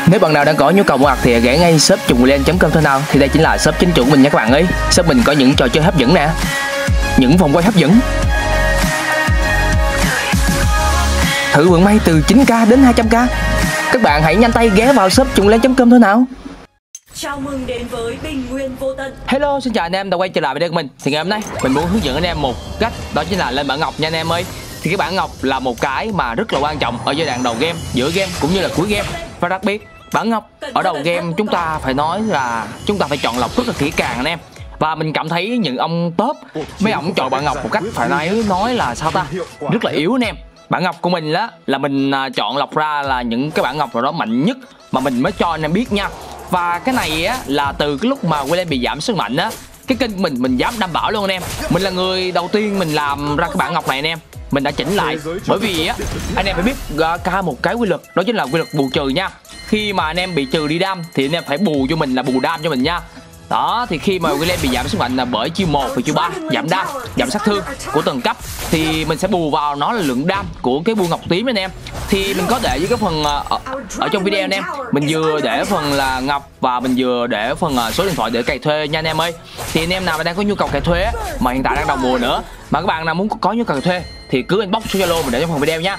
Nếu bạn nào đang có nhu cầu mua ạc thì ghé ngay shop chunglen.com thôi nào. Thì đây chính là shop chính chủ của mình nha các bạn ơi. Shop mình có những trò chơi hấp dẫn nè, những vòng quay hấp dẫn, thử vận may từ 9k đến 200k. Các bạn hãy nhanh tay ghé vào shop chunglen.com thôi nào. Chào mừng đến với Bình Nguyên Vô Tận. Hello, xin chào anh em đã quay trở lại với đây của mình. Thì ngày hôm nay mình muốn hướng dẫn anh em một cách, đó chính là lên bảng ngọc nha anh em ơi. Thì cái bảng ngọc là một cái mà rất là quan trọng ở giai đoạn đầu game, giữa game cũng như là cuối game. Và đặc biệt bảng ngọc ở đầu game chúng ta phải nói là chúng ta phải chọn lọc rất là kỹ càng anh em. Và mình cảm thấy những ông top, mấy ông chọn bảng ngọc một cách phải nói là sao ta, rất là yếu anh em. Bảng ngọc của mình đó là mình chọn lọc ra là những cái bảng ngọc nào đó mạnh nhất mà mình mới cho anh em biết nha. Và cái này á là từ cái lúc mà William bị giảm sức mạnh á, cái kênh của mình dám đảm bảo luôn anh em, mình là người đầu tiên mình làm ra cái bảng ngọc này anh em. Mình đã chỉnh lại bởi vì á anh em phải biết ca một cái quy luật, đó chính là quy luật bù trừ nha. Khi mà anh em bị trừ đi đam thì anh em phải bù cho mình là bù đam cho mình nha. Đó, thì khi mà William bị giảm sức mạnh là bởi chiêu 1 và chiêu 3 giảm đam, giảm sát thương của từng cấp, thì mình sẽ bù vào nó là lượng đam của cái bua ngọc tím anh em. Thì mình có để với cái phần ở trong video anh em, mình vừa để phần là ngọc và mình vừa để phần số điện thoại để cày thuê nha anh em ơi. Thì anh em nào mà đang có nhu cầu cày thuê mà hiện tại đang đầu mùa nữa, mà các bạn nào muốn có nhu cầu cày thuê thì cứ inbox số Zalo mình để trong phần video nha.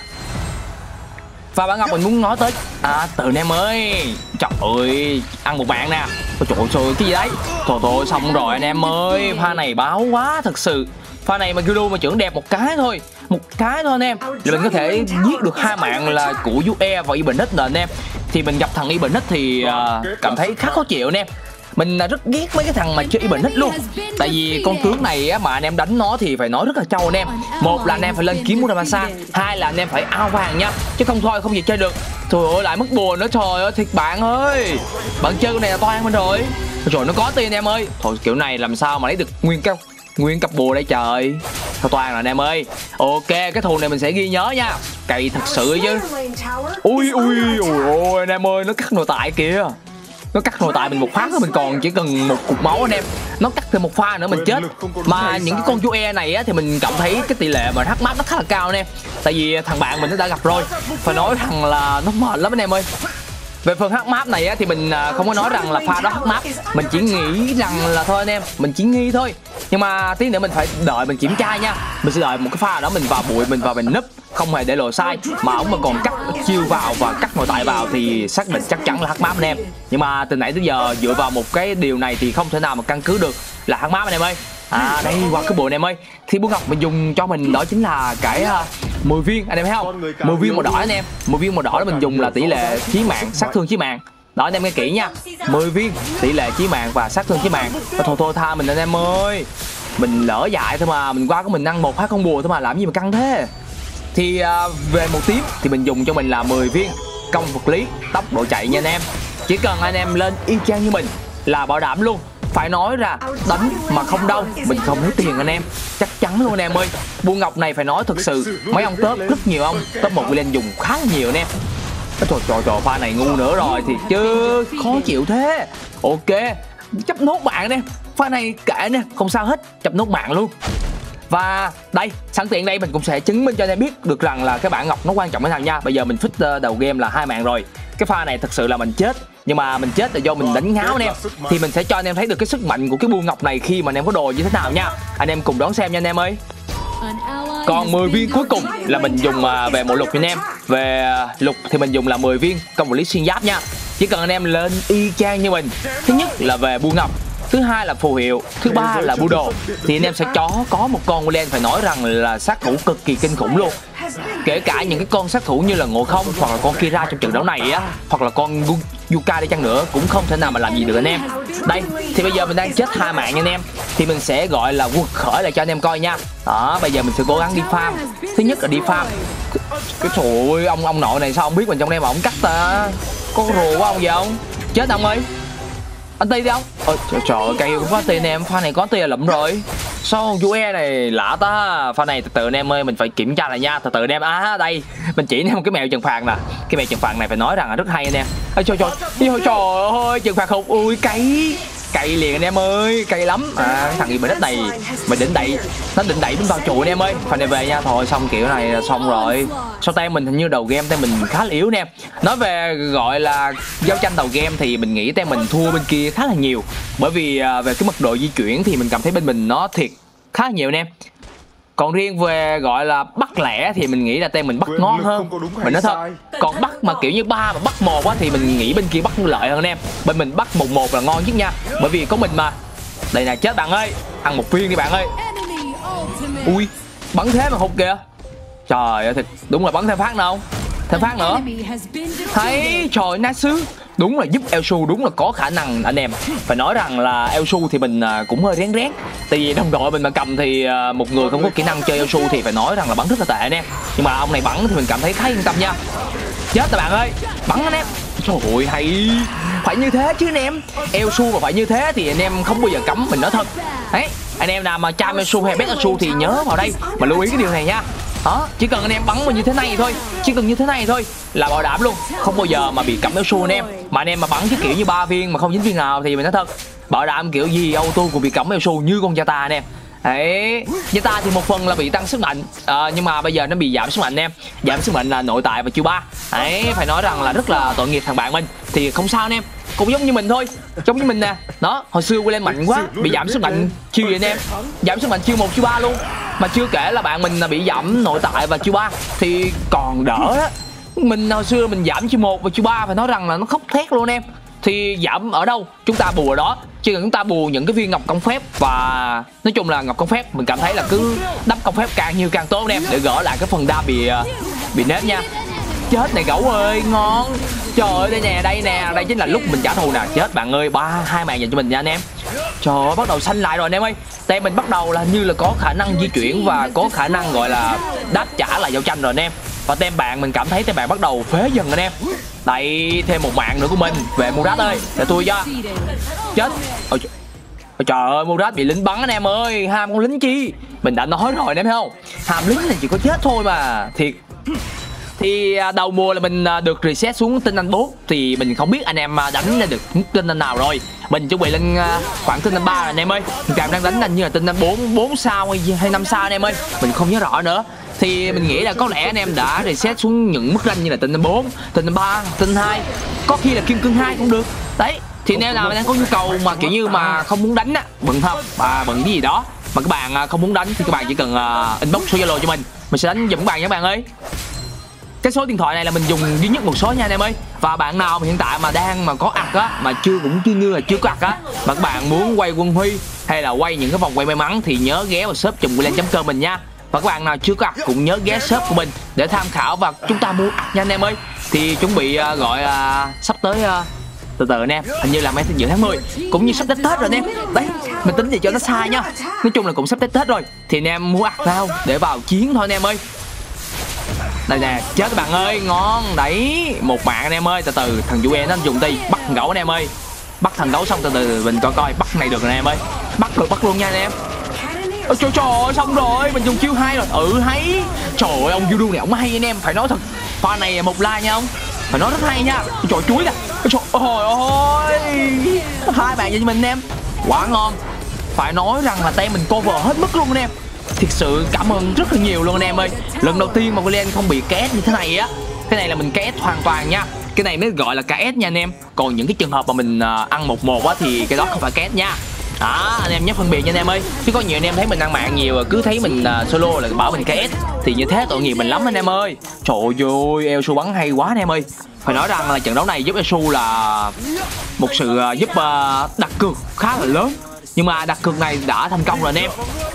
Và bảng ngọc mình muốn nói tới từ anh em ơi, trời ơi ăn một bạn nè, trời ơi cái gì đấy, thôi xong rồi anh em ơi, pha này báo quá thật sự. Pha này mà Guido mà trưởng đẹp một cái thôi anh em là mình có thể giết được hai mạng là của UE và Ibanez nè anh em. Thì mình gặp thằng Ibanez thì cảm thấy khá khó chịu anh em. Mình rất ghét mấy cái thằng mà chơi Ibanez luôn. Tại vì con tướng này á, mà anh em đánh nó thì phải nói rất là trâu anh em. Một là anh em phải lên kiếm Muramasa, hai là anh em phải ao vàng nha, chứ không thôi không gì chơi được. Trời ơi lại mất bùa nữa, trời ơi thiệt bạn ơi, bạn chơi cái này là toan mình rồi. Rồi nó có tiền em ơi, thôi kiểu này làm sao mà lấy được nguyên cặp bùa đây trời. Thôi toan rồi anh em ơi. Ok, cái thù này mình sẽ ghi nhớ nha, cày thật sự chứ. Ui anh em ơi, nó cắt nội tại kìa. Nó cắt nội tại mình một phát thôi, mình còn chỉ cần một cục máu anh em. Nó cắt thêm một pha nữa mình chết. Mà những cái con chú e này á thì mình cảm thấy cái tỷ lệ mà hack map nó khá là cao anh em. Tại vì thằng bạn mình nó đã gặp rồi, phải nói rằng là nó mệt lắm anh em ơi. Về phần hack map này á thì mình không có nói rằng là pha đó hack map, mình chỉ nghĩ rằng là thôi anh em, mình chỉ nghi thôi. Nhưng mà tí nữa mình phải đợi mình kiểm tra nha. Mình sẽ đợi một cái pha đó mình vào bụi, mình vào mình núp, không hề để lộ sai, mà ông mà còn cắt chiêu vào và cắt nội tại vào thì xác định chắc chắn là hack map anh em. Nhưng mà từ nãy tới giờ dựa vào một cái điều này thì không thể nào mà căn cứ được là hack map anh em ơi. Đây qua cái bộ anh em ơi, thì búa ngọc mình dùng cho mình đó chính là cái 10 viên anh em thấy không, 10 viên màu đỏ anh em. 10 viên màu đỏ đó mình dùng là tỷ lệ chí mạng, sát thương chí mạng. Đó anh em nghe kỹ nha, 10 viên tỷ lệ chí mạng và sát thương chí mạng. Thôi tha mình anh em ơi, mình lỡ dại thôi mà, mình qua có mình ăn 1-2 con bùa thôi mà, làm gì mà căng thế. Thì về màu tím thì mình dùng cho mình là 10 viên công vật lý, tốc độ chạy nha anh em. Chỉ cần anh em lên y chang như mình là bảo đảm luôn. Phải nói ra đánh mà không đau mình không lấy tiền anh em, chắc chắn luôn anh em ơi. Bua ngọc này phải nói thật sự mấy ông top, rất nhiều ông top 1 lên dùng khá nhiều anh em. Trời pha này ngu nữa rồi thì chứ, khó chịu thế. Ok, chấp nốt bạn anh em, pha này kệ nè, không sao hết, chấp nốt bạn luôn. Và đây, sẵn tiện đây mình cũng sẽ chứng minh cho anh em biết được rằng là cái bảng ngọc nó quan trọng cái nào nha. Bây giờ mình fix đầu game là 2 mạng rồi. Cái pha này thật sự là mình chết, nhưng mà mình chết là do mình đánh ngáo anh em. Thì mình sẽ cho anh em thấy được cái sức mạnh của cái bua ngọc này khi mà anh em có đồ như thế nào nha. Anh em cùng đón xem nha anh em ơi. Còn 10 viên cuối cùng là mình dùng về màu lục cho anh em. Về lục thì mình dùng là 10 viên công vật lý xuyên giáp nha. Chỉ cần anh em lên y chang như mình. Thứ nhất là về bua ngọc, thứ hai là phù hiệu, thứ ba là bua đồ, thì anh em sẽ có một con William phải nói rằng là sát thủ cực kỳ kinh khủng luôn. Kể cả những cái con sát thủ như là Ngộ Không hoặc là con Kira trong trận đấu này á, hoặc là con Yuka đi chăng nữa cũng không thể nào mà làm gì được anh em. Đây thì bây giờ mình đang chết 2 mạng nha anh em, thì mình sẽ gọi là quật khởi lại cho anh em coi nha. Đó, bây giờ mình sẽ cố gắng đi farm. Thứ nhất là đi farm. Cái trời ơi, ông nội này sao không biết mình trong đây mà ông cắt ta, có rùa quá ông gì không, chết ông ơi. Anh ti đi không? Trời ơi, cây cũng có tiền em, pha này có tiền lụm rồi. Sao UE này lạ ta. Pha này từ từ anh em ơi, mình phải kiểm tra lại nha. Từ từ anh em, đây mình chỉ anh em một cái mèo trừng phạt nè. Cái mèo trừng phạt này phải nói rằng là rất hay anh em. Trời ơi trừng phạt hụt, ui cấy. cày liền anh em ơi, cày lắm. Thằng gì mà đất này mình định đẩy, nó định đẩy mình vào trụ anh em ơi. Phần này về nha, thôi xong kiểu này là xong rồi. Sau tay mình hình như đầu game tay mình khá là yếu nè. Nói về gọi là giao tranh đầu game thì mình nghĩ tay mình thua bên kia khá là nhiều, bởi vì về cái mật độ di chuyển thì mình cảm thấy bên mình nó thiệt khá là nhiều anh em. Còn riêng về gọi là bắt lẻ thì mình nghĩ là tay mình bắt ngon hơn. Mình nói thật, còn bắt mà kiểu như 3 mà bắt 1 á thì mình nghĩ bên kia bắt lợi hơn anh em. Bên mình bắt 1-1 là ngon nhất nha, bởi vì có mình mà. Đây nè, chết bạn ơi, ăn một viên đi bạn ơi. Ui, bắn thế mà hụt kìa. Trời ơi, thật đúng là bắn thêm phát nào không? Thêm phát nữa. Thấy trời, Nasu đúng là giúp Elsu, đúng là có khả năng anh em. Phải nói rằng là Elsu thì mình cũng hơi rén rén, tại vì đồng đội mình mà cầm thì một người không có kỹ năng chơi Elsu thì phải nói rằng là bắn rất là tệ anh em. Nhưng mà ông này bắn thì mình cảm thấy khá yên tâm nha. Chết rồi bạn ơi, bắn anh em. Trời ơi, hay, phải như thế chứ anh em. Elsu mà phải như thế thì anh em không bao giờ cấm, mình nói thật. Đấy, anh em nào mà cham Elsu hay bet Elsu thì nhớ vào đây mà lưu ý cái điều này nha. Đó, chỉ cần anh em bắn mà như thế này thôi, chỉ cần như thế này thôi là bảo đảm luôn, không bao giờ mà bị cắm Elsu anh em. Mà anh em mà bắn cái kiểu như 3 viên mà không dính viên nào thì mình nói thật, bảo đảm kiểu gì auto cũng bị cắm Elsu như con Zata anh em. Đấy, Zeta thì một phần là bị tăng sức mạnh, nhưng mà bây giờ nó bị giảm sức mạnh anh em. Giảm sức mạnh là nội tại và chiêu 3. Đấy, phải nói rằng là rất là tội nghiệp thằng bạn mình. Thì không sao anh em, cũng giống như mình thôi, giống như mình nè. Đó, hồi xưa lên mạnh quá, bị giảm sức mạnh chiêu gì anh em, giảm sức mạnh chiêu 1 chiêu 3 luôn. Mà chưa kể là bạn mình là bị giảm nội tại và chiêu 3 thì còn đỡ đó. Mình hồi xưa mình giảm chiêu 1 và chiêu 3 phải nói rằng là nó khóc thét luôn em. Thì giảm ở đâu chúng ta bù ở đó, chỉ cần chúng ta bù những cái viên ngọc công phép, và nói chung là ngọc công phép mình cảm thấy là cứ đắp công phép càng nhiều càng tốt anh em, để gỡ lại cái phần đam bị nếp nha. Chết này gấu ơi, ngon. Trời ơi, đây nè, đây chính là lúc mình trả thù nè. Chết bạn ơi, 2 mạng dành cho mình nha anh em. Trời ơi, bắt đầu xanh lại rồi anh em ơi. Tay mình bắt đầu là như là có khả năng di chuyển và có khả năng gọi là đáp trả lại giao tranh rồi anh em. Và tem bạn mình cảm thấy tem bạn bắt đầu phế dần anh em. Đây, thêm một mạng nữa của mình. Về Murat ơi, để tôi cho. Chết. Ôi trời ơi, Murat bị lính bắn anh em ơi. Ham con lính chi. Mình đã nói rồi anh em thấy không, ham lính này chỉ có chết thôi mà. Thiệt. Thì đầu mùa là mình được reset xuống tinh anh 4. Thì mình không biết anh em đánh lên được tinh anh nào rồi. Mình chuẩn bị lên khoảng tinh anh 3 rồi anh em ơi. Mình đang đánh như là tinh anh 4 sao hay 5 sao anh em ơi, mình không nhớ rõ nữa. Thì mình nghĩ là có lẽ anh em đã reset xuống những mức rank như là tinh anh 4, tinh anh 3, tinh anh 2, có khi là kim cương 2 cũng được. Đấy, thì anh em nào đang có nhu cầu mà kiểu như mà không muốn đánh á, bận thật bận cái gì đó mà các bạn không muốn đánh thì các bạn chỉ cần inbox số Zalo cho mình sẽ đánh giùm các bạn nha các bạn ơi. Cái số điện thoại này là mình dùng duy nhất một số nha anh em ơi. Và bạn nào mà hiện tại mà đang mà có ạc á, mà cũng như là chưa có ạc á, mà các bạn muốn quay quân huy hay là quay những cái vòng quay may mắn thì nhớ ghé vào shop chùmgulen.com mình nha. Và các bạn nào chưa có ạc cũng nhớ ghé shop của mình để tham khảo và chúng ta mua ạc nha anh em ơi. Thì chuẩn bị gọi sắp tới từ từ anh em, hình như là mấy giữa tháng 10 cũng như sắp đến Tết rồi anh em. Đấy, mình tính gì cho nó sai nha. Nói chung là cũng sắp đến Tết rồi thì anh em mua ạc nào để vào chiến thôi anh em ơi. Đây nè, chết các bạn ơi, ngon. Đấy, một mạng anh em ơi. Từ từ thằng Vũ nó dùng ti bắt thằng gấu anh em ơi. Bắt thằng gấu xong từ từ mình coi bắt này được anh em ơi. Bắt luôn nha anh em. Ôi trời ơi, xong rồi, mình dùng chiêu 2 rồi. Hay. Trời ơi, ông Judo này ông hay anh em, phải nói thật. Pha này một like nha ông, phải nói rất hay nha. Trời chuối nè. Trời ơi, 2 bạn cho mình anh em, quá ngon. Phải nói rằng là tay mình cover hết mức luôn anh em. Thiệt sự cảm ơn rất là nhiều luôn anh em ơi. Lần đầu tiên mà Gulen không bị KS như thế này á. Cái này là mình KS hoàn toàn nha. Cái này mới gọi là KS nha anh em. Còn những cái trường hợp mà mình ăn 1-1 á thì cái đó không phải KS nha. Đó, anh em nhớ phân biệt nha anh em ơi. Chứ có nhiều anh em thấy mình ăn mạng nhiều cứ thấy mình solo là bảo mình KS thì như thế tội nghiệp mình lắm anh em ơi. Trời ơi, Elsu bắn hay quá anh em ơi. Phải nói rằng là trận đấu này giúp Elsu là một sự giúp đặt cược khá là lớn. Nhưng mà đặt cược này đã thành công rồi anh em.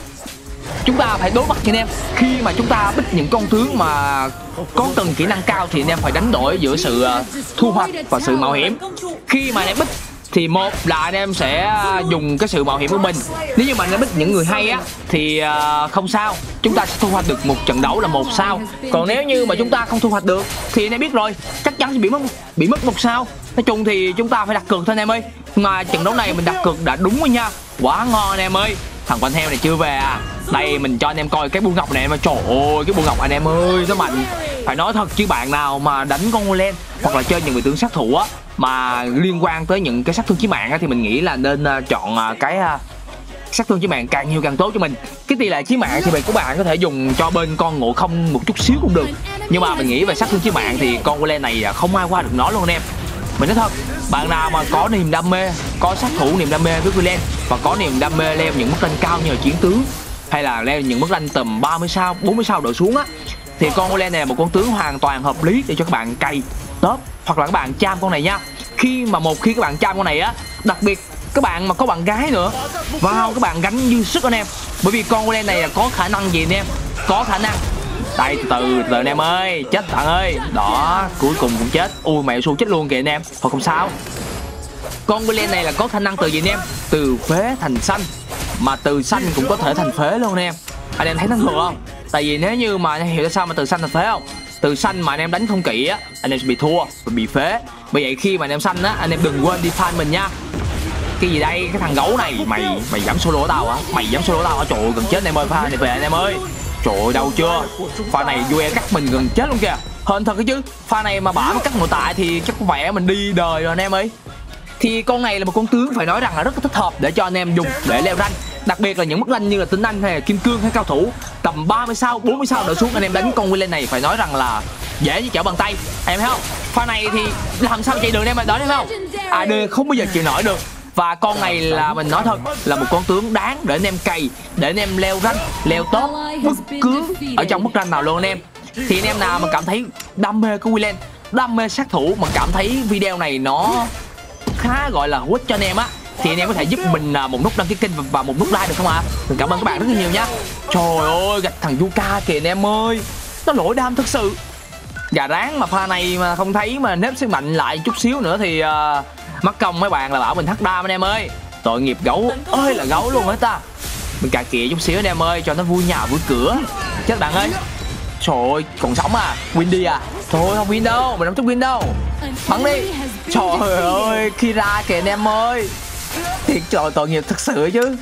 Chúng ta phải đối mặt cho anh em. Khi mà chúng ta bích những con tướng mà có cần kỹ năng cao thì anh em phải đánh đổi giữa sự thu hoạch và sự mạo hiểm. Khi mà anh em bích thì một là anh em sẽ dùng cái sự mạo hiểm của mình. Nếu như mà anh em bích những người hay á thì không sao, chúng ta sẽ thu hoạch được một trận đấu là 1 sao. Còn nếu như mà chúng ta không thu hoạch được thì anh em biết rồi, chắc chắn sẽ bị mất 1 sao. Nói chung thì chúng ta phải đặt cược thôi anh em ơi. Mà trận đấu này mình đặt cược đã đúng rồi nha, quá ngon anh em ơi. Thằng con heo này chưa về à. Đây mình cho anh em coi cái buôn ngọc này mà trời ơi, cái buôn ngọc anh em ơi nó mạnh. Phải nói thật chứ bạn nào mà đánh con Gulen hoặc là chơi những người tướng sát thủ á mà liên quan tới những cái sát thương chí mạng á, thì mình nghĩ là nên chọn cái sát thương chí mạng càng nhiều càng tốt cho mình. Cái tỷ lệ chí mạng thì các bạn có thể dùng cho bên con ngộ không một chút xíu cũng được, nhưng mà mình nghĩ về sát thương chí mạng thì con Gulen này không ai qua được nó luôn anh em. Mình nói thật, bạn nào mà có niềm đam mê, có sát thủ niềm đam mê với Gulen và có niềm đam mê leo những mức rank cao nhờ chiến tướng hay là leo những mức rank tầm 30 sao, 40 sao đổ xuống á, thì con Gulen này là một con tướng hoàn toàn hợp lý để cho các bạn cày top hoặc là các bạn cham con này nha. Khi các bạn cham con này á, đặc biệt các bạn mà có bạn gái nữa vào, các bạn gánh dư sức anh em, bởi vì con Gulen này là có khả năng gì anh em, có khả năng đây từ anh em ơi, chết bạn ơi, đó cuối cùng cũng chết. Ui mẹ xu chết luôn kìa anh em, thôi không sao. Con Gulen này là có khả năng từ gì anh em, từ phế thành xanh, mà từ xanh cũng có thể thành phế luôn anh em. Anh em thấy nó ngược không? Tại vì nếu như mà hiểu sao mà từ xanh thành phế không, từ xanh mà anh em đánh không kỹ á, anh em sẽ bị thua và bị phế. Bởi vậy khi mà anh em xanh á, anh em đừng quên đi fan mình nha. Cái gì đây, cái thằng gấu này, mày dám solo của tao hả? Mày dám solo của tao hả? Trời ơi gần chết anh em ơi, pha này về anh em ơi. Trời ơi đâu chưa, pha này Yue cắt mình gần chết luôn kìa. Hên thật cái chứ, pha này mà bả cắt nội tại thì chắc có vẻ mình đi đời rồi anh em ơi. Thì con này là một con tướng phải nói rằng là rất là thích hợp để cho anh em dùng để leo rank, đặc biệt là những mức rank như là tinh anh hay là kim cương hay cao thủ tầm 30 sao 40 sao đổ xuống, anh em đánh con Gulen này phải nói rằng là dễ như trở bàn tay em thấy không. Pha này thì làm sao chạy đường em đó thấy không, AD không bao giờ chịu nổi được. Và con này là mình nói thật là một con tướng đáng để anh em cày, để anh em leo rank, leo top bất cứ ở trong mức rank nào luôn anh em. Thì anh em nào mà cảm thấy đam mê của Gulen, đam mê sát thủ mà cảm thấy video này nó khá gọi là hữu ích cho anh em á, thì anh em có thể giúp mình một nút đăng ký kênh và một nút like được không ạ? Mình cảm ơn các bạn rất là nhiều nhá. Trời ơi gạch thằng Yuka kìa anh em ơi, nó lỗi đam thực sự. Gà ráng mà pha này mà không thấy mà nếp sức mạnh lại chút xíu nữa thì mắc công mấy bạn là bảo mình thắt đam anh em ơi. Tội nghiệp gấu ơi là gấu luôn hết ta. Mình cà kịa chút xíu anh em ơi cho nó vui nhà vui cửa. Chết bạn ơi. Trời ơi còn sống à, win đi à. Thôi không win đâu, mình không thích win đâu. Bắn đi. Trời ơi Kira kìa anh em ơi. Thiệt trời tội nghiệp thật sự chứ.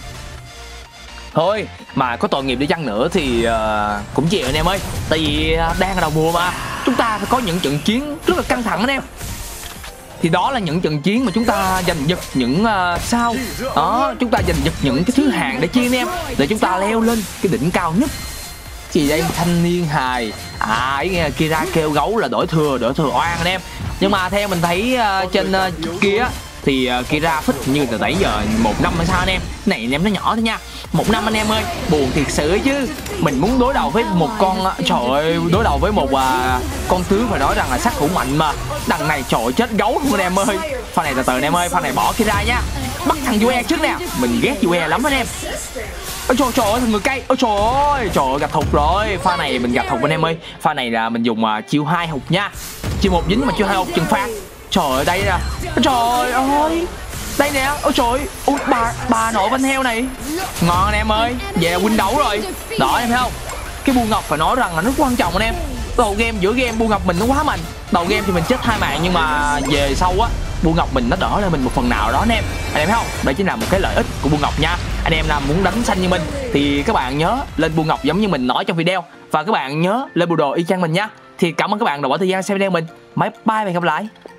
Thôi mà có tội nghiệp đi chăng nữa thì cũng chịu anh em ơi. Tại vì đang ở đầu mùa mà, chúng ta phải có những trận chiến rất là căng thẳng anh em. Thì đó là những trận chiến mà chúng ta giành giật những sao đó, chúng ta giành giật những cái thứ hạng để chi anh em, để chúng ta leo lên cái đỉnh cao nhất. Gì đây thanh niên hài ý nghe là Kira kêu gấu là đổi thừa oan anh em. Nhưng mà theo mình thấy trên kia thì Kira phích như từ nãy giờ 1 năm hay sao anh em. Này anh em nó nhỏ thôi nha, 1 năm anh em ơi, buồn thiệt sự chứ. Mình muốn đối đầu với một con trời ơi, đối đầu với một con tướng phải nói rằng là sát thủ mạnh mà. Đằng này trời ơi, chết gấu luôn anh em ơi. Pha này từ từ anh em ơi, pha này bỏ Kira nha. Bắt thằng Yue trước nè, mình ghét Yue lắm anh em. Ôi trời ơi thằng người cây, ôi trời ơi gặp thục rồi. Pha này mình gặp thục anh em ơi. Pha này là mình dùng chiêu 2 hụt nha, chiêu 1 dính mà chiêu 2 hụt trừng phạt. Trời ơi đây nè, trời ơi đây nè, ôi trời ơi. Ui, bà nội bánh heo này ngon anh em ơi, về là win đấu rồi đó em thấy không. Cái bu ngọc phải nói rằng là rất quan trọng anh em. Đầu game giữa game bu ngọc mình nó quá mạnh. Đầu game thì mình chết 2 mạng nhưng mà về sau á bu ngọc mình nó đỡ lên mình một phần nào đó anh em thấy không. Đây chính là một cái lợi ích của bu ngọc nha. Anh em nào muốn đánh xanh như mình thì các bạn nhớ lên bu ngọc giống như mình nói trong video, và các bạn nhớ lên bộ đồ y chang mình nhá. Thì cảm ơn các bạn đã bỏ thời gian xem video mình. Bye bye và hẹn gặp lại.